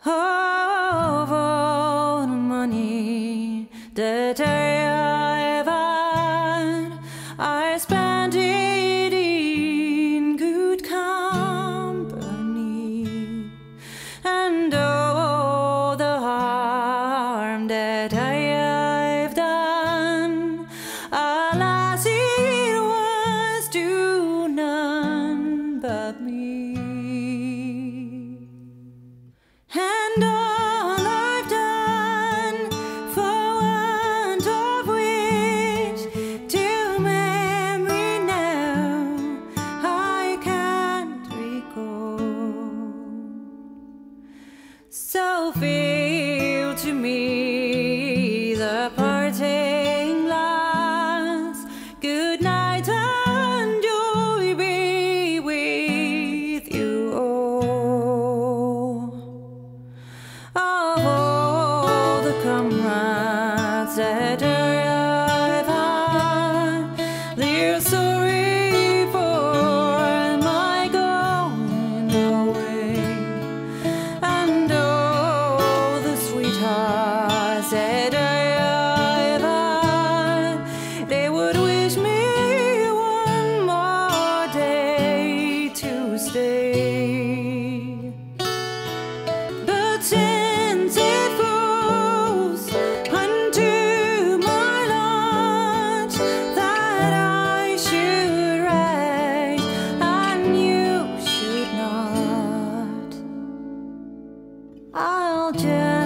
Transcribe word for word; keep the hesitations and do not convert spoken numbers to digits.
of all the money that I have had, I spent it in good company, and all the harm that I have done, alas, it was to none but me. And all I've done, for want of which to memory now I can't recall. So feel to me the parting glass. Good night and joy be with you all. Of all the comrades that I've had, they're sorry for my going away, and all the sweethearts that I've had, they would wish me one more day to stay. But since it falls unto my lot that I should write and you should not, I'll just